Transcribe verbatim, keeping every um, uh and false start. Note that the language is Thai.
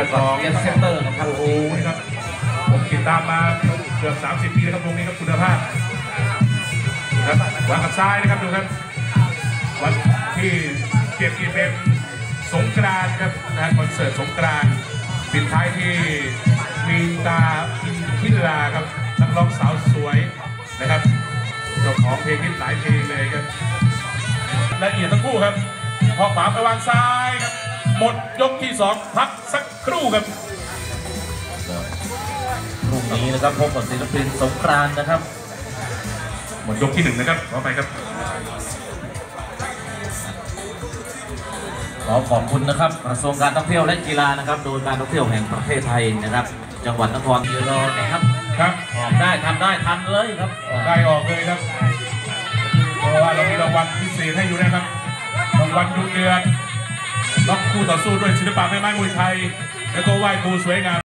านของเซนเตอร์นะครับโอ้โหนะครับผมติดตามมาเกือบสามสิบปีนะครับตรงนี้ครับคุณภาพครับวางกับซ้ายนะครับดูครับวันที่เกียรติเป็นสงกรานต์ครับนะคอนเสิร์ตสงกรานต์ปิดท้ายที่มีตาพิลาครับนักร้องสาวสวยนะครับเจ้าของเพลงฮิตหลายเพลงเลยครับละเอียดทั้งคู่ครับพอขวาไปวางซ้ายครับหมดยกที่สองพักสักครู่ครับพรุ่งนี้นะครับพบกับศิลปินสงกรานต์นะครับหมดยกที่หนึ่งนะครับขอไปครับขอขอบคุณนะครับกระทรวงการท่องเที่ยวและกีฬานะครับโดยการท่องเที่ยวแห่งประเทศไทยนะครับจังหวัดนครศรีธรรมราชนะครับครับออกได้ทำได้ทำเลยครับได้ออกเลยครับเพราะว่าเรามีรางวัลพิเศษให้อยู่นะครับรางวัลดุเดือดล็อกคู่ต่อสู้ด้วยศิลปะแม่ไม้มวยไทยแล้วก็ไหว้ครูสวยงาม